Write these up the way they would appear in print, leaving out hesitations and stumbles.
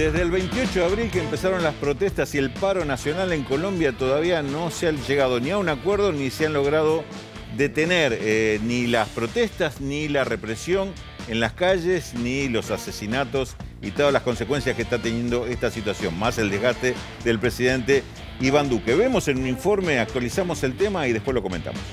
Desde el 28 de abril que empezaron las protestas y el paro nacional en Colombia, todavía no se han llegado ni a un acuerdo ni se han logrado detener ni las protestas, ni la represión en las calles, ni los asesinatos y todas las consecuencias que está teniendo esta situación, más el desgaste del presidente Iván Duque. Vemos en un informe, actualizamos el tema y después lo comentamos.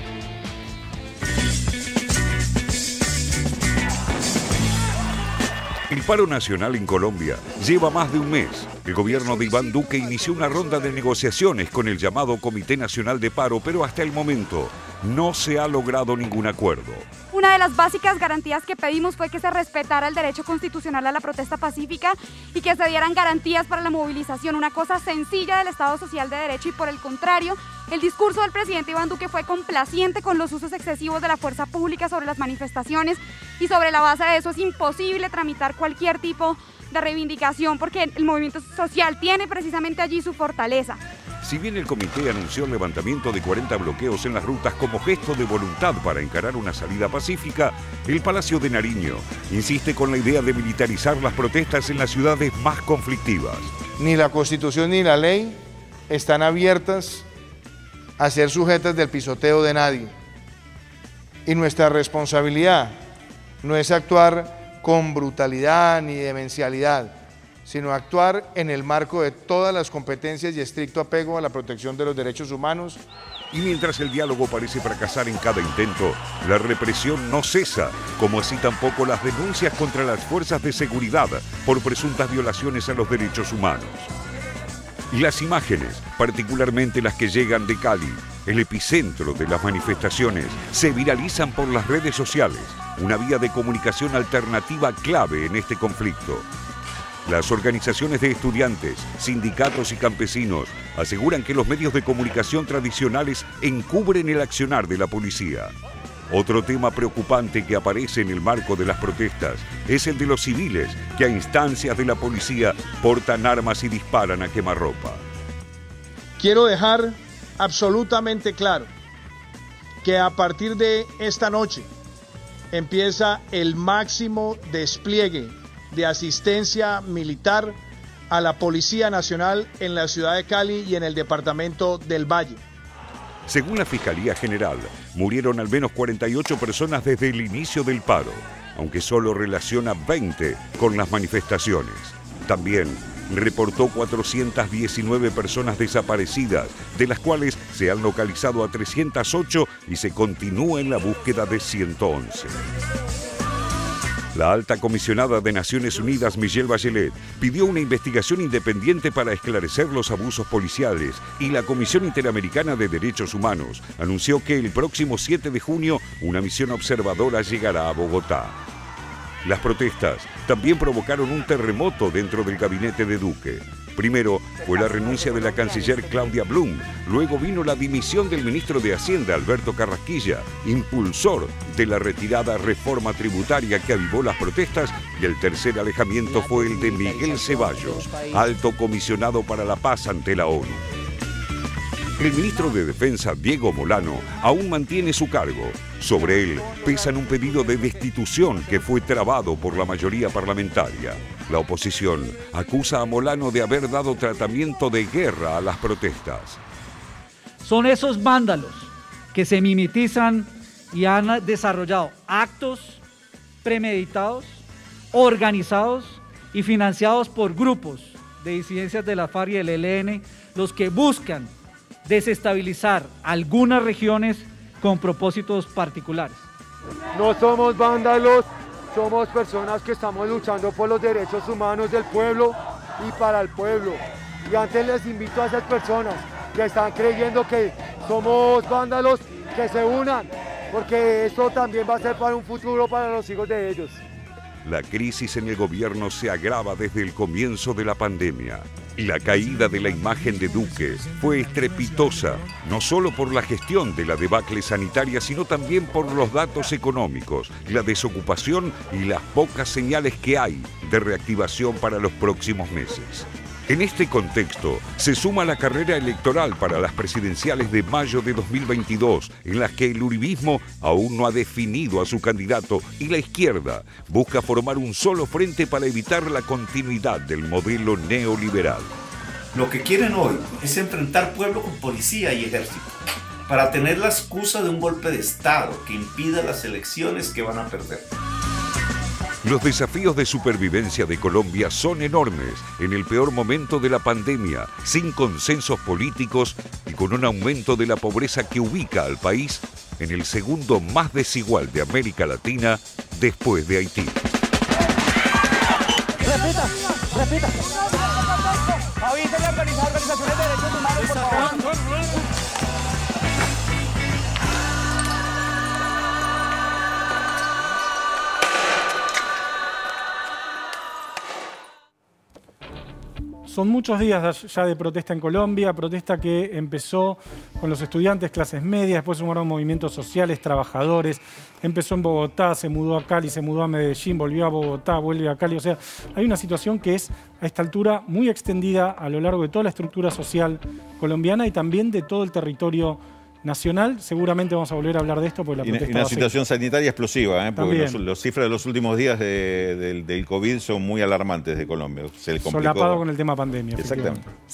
El paro nacional en Colombia lleva más de un mes. El gobierno de Iván Duque inició una ronda de negociaciones con el llamado Comité Nacional de Paro, pero hasta el momento no se ha logrado ningún acuerdo. Una de las básicas garantías que pedimos fue que se respetara el derecho constitucional a la protesta pacífica y que se dieran garantías para la movilización, una cosa sencilla del Estado Social de Derecho, y por el contrario, el discurso del presidente Iván Duque fue complaciente con los usos excesivos de la fuerza pública sobre las manifestaciones, y sobre la base de eso es imposible tramitar cualquier tipo de reivindicación porque el movimiento social tiene precisamente allí su fortaleza. Si bien el comité anunció el levantamiento de 40 bloqueos en las rutas como gesto de voluntad para encarar una salida pacífica, el Palacio de Nariño insiste con la idea de militarizar las protestas en las ciudades más conflictivas. Ni la Constitución ni la ley están abiertas a ser sujetas del pisoteo de nadie. Y nuestra responsabilidad no es actuar con brutalidad ni demencialidad, sino actuar en el marco de todas las competencias y estricto apego a la protección de los derechos humanos. Y mientras el diálogo parece fracasar en cada intento, la represión no cesa, como así tampoco las denuncias contra las fuerzas de seguridad por presuntas violaciones a los derechos humanos. Y las imágenes, particularmente las que llegan de Cali, el epicentro de las manifestaciones, se viralizan por las redes sociales, una vía de comunicación alternativa clave en este conflicto. Las organizaciones de estudiantes, sindicatos y campesinos aseguran que los medios de comunicación tradicionales encubren el accionar de la policía. Otro tema preocupante que aparece en el marco de las protestas es el de los civiles que a instancias de la policía portan armas y disparan a quemarropa. Quiero dejar absolutamente claro que a partir de esta noche empieza el máximo despliegue de asistencia militar a la Policía Nacional en la ciudad de Cali y en el departamento del Valle. Según la Fiscalía General, murieron al menos 48 personas desde el inicio del paro, aunque solo relaciona 20 con las manifestaciones. También reportó 419 personas desaparecidas, de las cuales se han localizado a 308 y se continúa en la búsqueda de 111. La alta comisionada de Naciones Unidas, Michelle Bachelet, pidió una investigación independiente para esclarecer los abusos policiales, y la Comisión Interamericana de Derechos Humanos anunció que el próximo 7 de junio una misión observadora llegará a Bogotá. Las protestas también provocaron un terremoto dentro del gabinete de Duque. Primero fue la renuncia de la canciller Claudia Blum, luego vino la dimisión del ministro de Hacienda, Alberto Carrasquilla, impulsor de la retirada reforma tributaria que avivó las protestas, y el tercer alejamiento fue el de Miguel Ceballos, alto comisionado para la paz ante la ONU. El ministro de Defensa, Diego Molano, aún mantiene su cargo. Sobre él pesan un pedido de destitución que fue trabado por la mayoría parlamentaria. La oposición acusa a Molano de haber dado tratamiento de guerra a las protestas. Son esos vándalos que se mimetizan y han desarrollado actos premeditados, organizados y financiados por grupos de disidencias de la FARC y del ELN, los que buscan desestabilizar algunas regiones con propósitos particulares. No somos vándalos, somos personas que estamos luchando por los derechos humanos del pueblo y para el pueblo. Y antes les invito a esas personas que están creyendo que somos vándalos, que se unan, porque esto también va a ser para un futuro para los hijos de ellos. La crisis en el gobierno se agrava desde el comienzo de la pandemia. La caída de la imagen de Duque fue estrepitosa, no solo por la gestión de la debacle sanitaria, sino también por los datos económicos, la desocupación y las pocas señales que hay de reactivación para los próximos meses. En este contexto, se suma la carrera electoral para las presidenciales de mayo de 2022, en las que el uribismo aún no ha definido a su candidato y la izquierda busca formar un solo frente para evitar la continuidad del modelo neoliberal. Lo que quieren hoy es enfrentar pueblo con policía y ejército, para tener la excusa de un golpe de Estado que impida las elecciones que van a perder. Los desafíos de supervivencia de Colombia son enormes en el peor momento de la pandemia, sin consensos políticos y con un aumento de la pobreza que ubica al país en el segundo más desigual de América Latina después de Haití. Repita. Avísenle a organizaciones de derechos humanos, por favor. Son muchos días ya de protesta en Colombia, protesta que empezó con los estudiantes, clases medias, después sumaron movimientos sociales, trabajadores, empezó en Bogotá, se mudó a Cali, se mudó a Medellín, volvió a Bogotá, vuelve a Cali. O sea, hay una situación que es a esta altura muy extendida a lo largo de toda la estructura social colombiana y también de todo el territorio nacional. Seguramente vamos a volver a hablar de esto porque la protesta y una situación sanitaria explosiva, porque las cifras de los últimos días del COVID son muy alarmantes de Colombia. Se le complicó. Solapado con el tema pandemia. Exactamente.